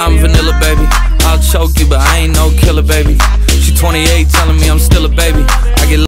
I'm vanilla, baby. I'll choke you, but I ain't no killer, baby. She 28, telling me I'm still a baby. I get